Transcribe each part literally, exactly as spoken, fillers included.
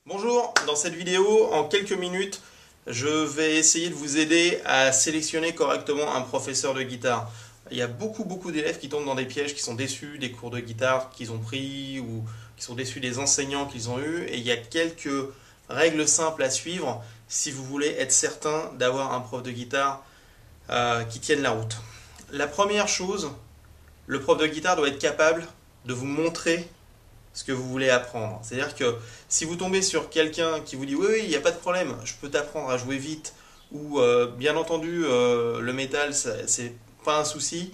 Bonjour, dans cette vidéo, en quelques minutes, je vais essayer de vous aider à sélectionner correctement un professeur de guitare. Il y a beaucoup beaucoup d'élèves qui tombent dans des pièges, qui sont déçus des cours de guitare qu'ils ont pris ou qui sont déçus des enseignants qu'ils ont eus. Et il y a quelques règles simples à suivre si vous voulez être certain d'avoir un prof de guitare euh, qui tienne la route. La première chose, le prof de guitare doit être capable de vous montrer ce que vous voulez apprendre. C'est-à-dire que si vous tombez sur quelqu'un qui vous dit oui, oui, il n'y a pas de problème, je peux t'apprendre à jouer vite, ou euh, bien entendu, euh, le métal, c'est pas un souci,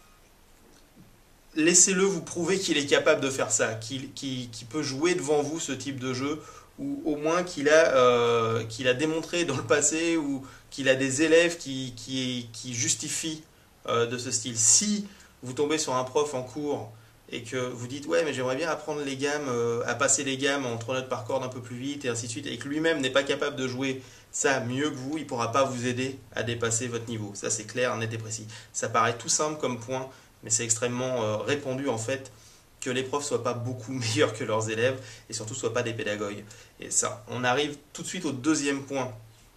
laissez-le vous prouver qu'il est capable de faire ça, qu'il qu'il, qu'il peut jouer devant vous ce type de jeu, ou au moins qu'il a, euh, qu'il a démontré dans le passé, ou qu'il a des élèves qui, qui, qui justifient euh, de ce style. Si vous tombez sur un prof en cours et que vous dites ouais mais j'aimerais bien apprendre les gammes, euh, à passer les gammes en trois notes par corde un peu plus vite et ainsi de suite, et que lui-même n'est pas capable de jouer ça mieux que vous, il ne pourra pas vous aider à dépasser votre niveau. Ça c'est clair, net et précis. Ça paraît tout simple comme point, mais c'est extrêmement euh, répandu en fait que les profs soient pas beaucoup meilleurs que leurs élèves et surtout soient pas des pédagogues. Et ça, on arrive tout de suite au deuxième point.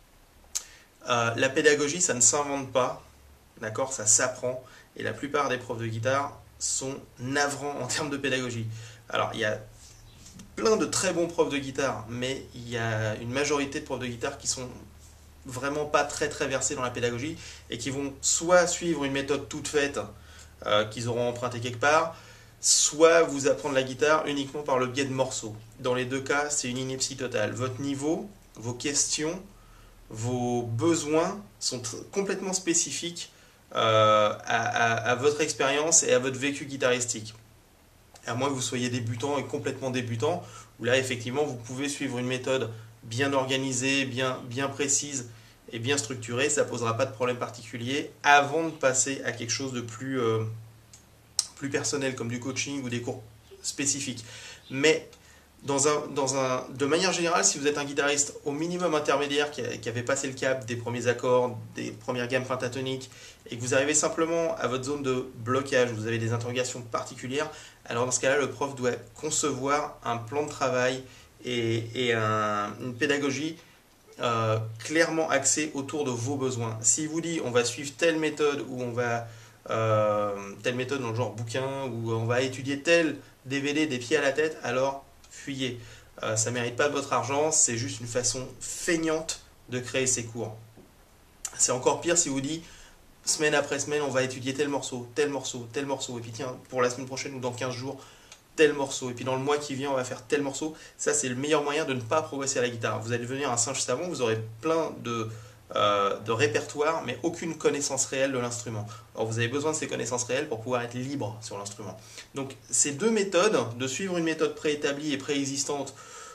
Euh, la pédagogie, ça ne s'invente pas, d'accord, ça s'apprend, et la plupart des profs de guitare sont navrants en termes de pédagogie. Alors, il y a plein de très bons profs de guitare, mais il y a une majorité de profs de guitare qui sont vraiment pas très très versés dans la pédagogie et qui vont soit suivre une méthode toute faite euh, qu'ils auront empruntée quelque part, soit vous apprendre la guitare uniquement par le biais de morceaux. Dans les deux cas, c'est une ineptie totale. Votre niveau, vos questions, vos besoins sont complètement spécifiques euh, à, à, à votre expérience et à votre vécu guitaristique. À moins que vous soyez débutant et complètement débutant, où là effectivement vous pouvez suivre une méthode bien organisée, bien, bien précise et bien structurée, ça ne posera pas de problème particulier avant de passer à quelque chose de plus, euh, plus personnel comme du coaching ou des cours spécifiques. Mais Dans un, dans un, de manière générale, si vous êtes un guitariste au minimum intermédiaire qui, a, qui avait passé le cap des premiers accords, des premières gammes pentatoniques, et que vous arrivez simplement à votre zone de blocage, vous avez des interrogations particulières, alors dans ce cas-là, le prof doit concevoir un plan de travail et, et un, une pédagogie euh, clairement axée autour de vos besoins. S'il vous dit on va suivre telle méthode ou on va euh, telle méthode dans le genre bouquin ou on va étudier tel D V D des pieds à la tête, alors fuyez. Euh, ça ne mérite pas votre argent, c'est juste une façon feignante de créer ces cours. C'est encore pire si vous dit semaine après semaine on va étudier tel morceau, tel morceau, tel morceau, et puis tiens, pour la semaine prochaine ou dans quinze jours, tel morceau, et puis dans le mois qui vient on va faire tel morceau. Ça c'est le meilleur moyen de ne pas progresser à la guitare. Vous allez devenir un singe savant, vous aurez plein de, euh, de répertoires, mais aucune connaissance réelle de l'instrument. Alors vous avez besoin de ces connaissances réelles pour pouvoir être libre sur l'instrument. Donc ces deux méthodes, de suivre une méthode préétablie et préexistante,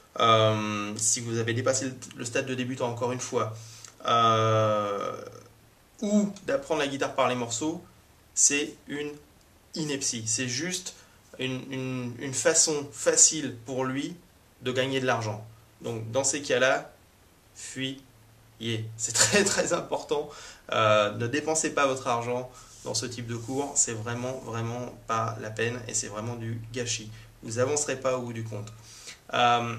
euh, si vous avez dépassé le, le stade de débutant encore une fois, euh, ou d'apprendre la guitare par les morceaux, c'est une ineptie. C'est juste une, une, une façon facile pour lui de gagner de l'argent. Donc dans ces cas-là, fuyez. C'est très très important. Euh, ne dépensez pas votre argent dans ce type de cours. C'est vraiment vraiment pas la peine et c'est vraiment du gâchis. Vous n'avancerez pas au bout du compte. Euh,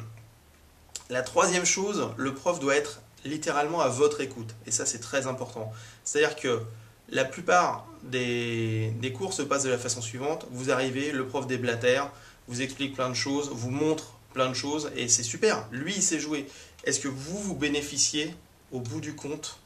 la troisième chose, le prof doit être littéralement à votre écoute. Et ça c'est très important. C'est-à-dire que la plupart des, des cours se passent de la façon suivante. Vous arrivez, le prof déblatère, vous explique plein de choses, vous montre plein de choses et c'est super. Lui il sait jouer. Est-ce que vous vous bénéficiez au bout du compte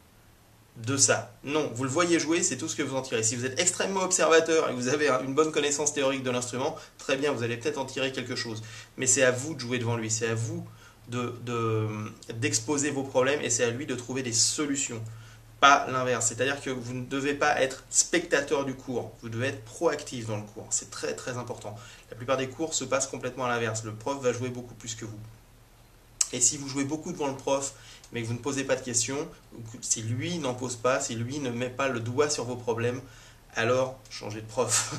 de ça? Non, vous le voyez jouer, c'est tout ce que vous en tirez. Si vous êtes extrêmement observateur et que vous avez une bonne connaissance théorique de l'instrument, très bien, vous allez peut-être en tirer quelque chose. Mais c'est à vous de jouer devant lui, c'est à vous de, de, d'exposer vos problèmes et c'est à lui de trouver des solutions. Pas l'inverse, c'est-à-dire que vous ne devez pas être spectateur du cours, vous devez être proactif dans le cours, c'est très très important. La plupart des cours se passent complètement à l'inverse, le prof va jouer beaucoup plus que vous. Et si vous jouez beaucoup devant le prof, mais que vous ne posez pas de questions, si lui n'en pose pas, si lui ne met pas le doigt sur vos problèmes, alors changez de prof.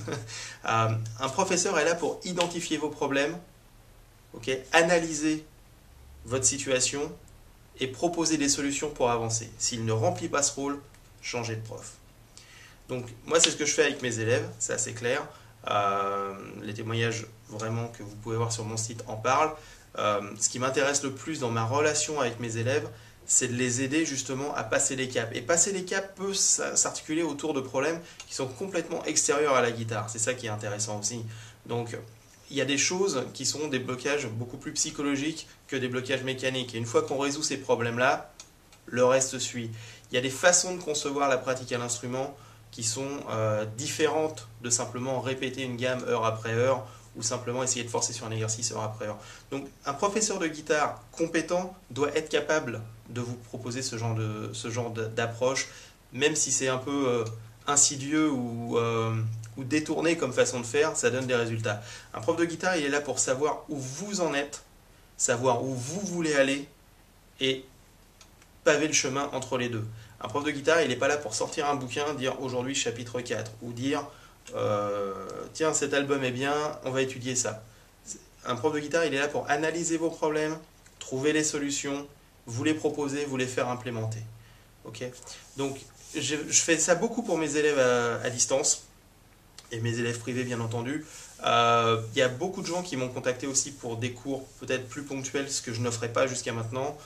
Un professeur est là pour identifier vos problèmes, okay, analyser votre situation et proposer des solutions pour avancer. S'il ne remplit pas ce rôle, changez de prof. Donc moi c'est ce que je fais avec mes élèves, c'est assez clair. Euh, les témoignages vraiment que vous pouvez voir sur mon site en parlent. Euh, ce qui m'intéresse le plus dans ma relation avec mes élèves, c'est de les aider justement à passer les caps. Et passer les caps peut s'articuler autour de problèmes qui sont complètement extérieurs à la guitare. C'est ça qui est intéressant aussi. Donc, il y a des choses qui sont des blocages beaucoup plus psychologiques que des blocages mécaniques. Et une fois qu'on résout ces problèmes-là, le reste suit. Il y a des façons de concevoir la pratique à l'instrument qui sont euh, différentes de simplement répéter une gamme heure après heure ou simplement essayer de forcer sur un exercice heure après heure. Donc un professeur de guitare compétent doit être capable de vous proposer ce genre de, ce genre d'approche, même si c'est un peu euh, insidieux ou, euh, ou détourné comme façon de faire, ça donne des résultats. Un prof de guitare, il est là pour savoir où vous en êtes, savoir où vous voulez aller et paver le chemin entre les deux. Un prof de guitare, il n'est pas là pour sortir un bouquin, dire aujourd'hui chapitre quatre, ou dire euh, tiens cet album est bien, on va étudier ça. Un prof de guitare, il est là pour analyser vos problèmes, trouver les solutions, vous les proposer, vous les faire implémenter. Okay. Donc je, je fais ça beaucoup pour mes élèves à, à distance, et mes élèves privés bien entendu. Euh, il y a beaucoup de gens qui m'ont contacté aussi pour des cours peut-être plus ponctuels, ce que je n'offrais pas jusqu'à maintenant.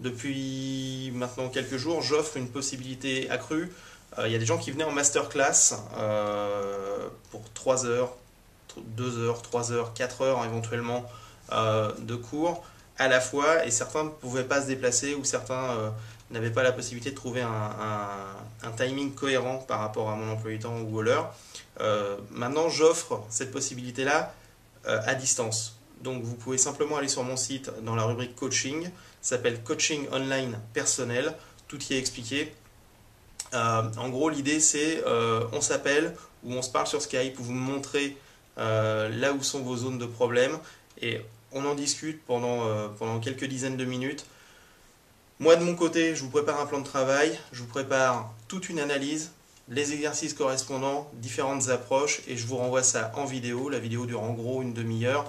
Depuis maintenant quelques jours, j'offre une possibilité accrue. Euh, il y a des gens qui venaient en masterclass euh, pour trois heures, deux heures, trois heures, quatre heures éventuellement euh, de cours à la fois, et certains ne pouvaient pas se déplacer ou certains euh, n'avaient pas la possibilité de trouver un, un, un timing cohérent par rapport à mon emploi du temps ou à l'heure. Euh, maintenant, j'offre cette possibilité-là euh, à distance. Donc vous pouvez simplement aller sur mon site dans la rubrique coaching, ça s'appelle coaching online personnel, tout y est expliqué. Euh, en gros l'idée c'est euh, on s'appelle ou on se parle sur Skype, où vous me montrez euh, là où sont vos zones de problème et on en discute pendant, euh, pendant quelques dizaines de minutes. Moi de mon côté je vous prépare un plan de travail, je vous prépare toute une analyse, les exercices correspondants, différentes approches et je vous renvoie ça en vidéo. La vidéo dure en gros une demi-heure.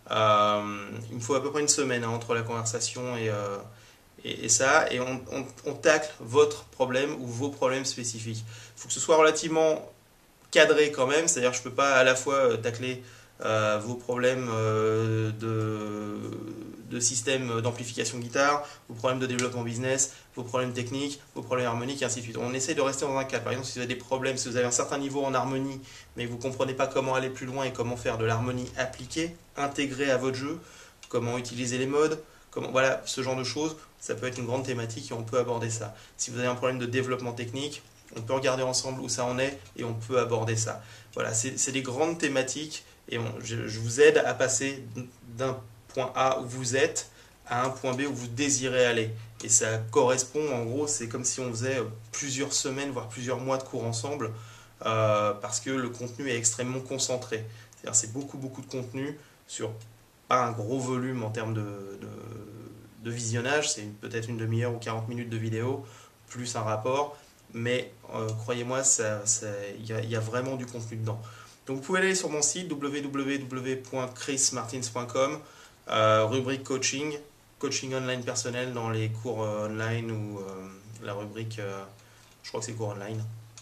Euh, il me faut à peu près une semaine hein, entre la conversation et, euh, et, et ça, et on, on, on tacle votre problème ou vos problèmes spécifiques. Il faut que ce soit relativement cadré quand même, c'est-à-dire que je ne peux pas à la fois tacler euh, vos problèmes euh, de, de système d'amplification guitare, vos problèmes de développement business, vos problèmes techniques, vos problèmes harmoniques et ainsi de suite. On essaie de rester dans un cadre. Par exemple, si vous avez des problèmes, si vous avez un certain niveau en harmonie, mais vous ne comprenez pas comment aller plus loin et comment faire de l'harmonie appliquée, intégrée à votre jeu, comment utiliser les modes, comment, voilà, ce genre de choses, ça peut être une grande thématique et on peut aborder ça. Si vous avez un problème de développement technique, on peut regarder ensemble où ça en est et on peut aborder ça. Voilà, c'est des grandes thématiques et on, je, je vous aide à passer d'un point A où vous êtes à un point B où vous désirez aller. Et ça correspond, en gros, c'est comme si on faisait plusieurs semaines, voire plusieurs mois de cours ensemble, euh, parce que le contenu est extrêmement concentré. C'est-à-dire c'est beaucoup, beaucoup de contenu sur pas un gros volume en termes de, de, de visionnage, c'est peut-être une demi-heure ou quarante minutes de vidéo, plus un rapport, mais euh, croyez-moi, il y, y a vraiment du contenu dedans. Donc vous pouvez aller sur mon site w w w point chris martins point com, euh, rubrique coaching, coaching online personnel dans les cours euh, online ou euh, la rubrique, euh, je crois que c'est cours online,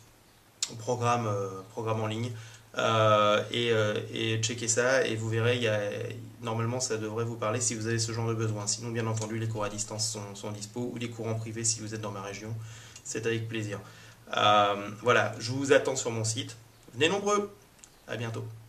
programme, euh, programme en ligne. Euh, et, euh, et checker ça et vous verrez, y a, normalement ça devrait vous parler si vous avez ce genre de besoin. Sinon bien entendu les cours à distance sont, sont dispo ou les cours en privé si vous êtes dans ma région, c'est avec plaisir. Euh, voilà, je vous attends sur mon site, venez nombreux, à bientôt.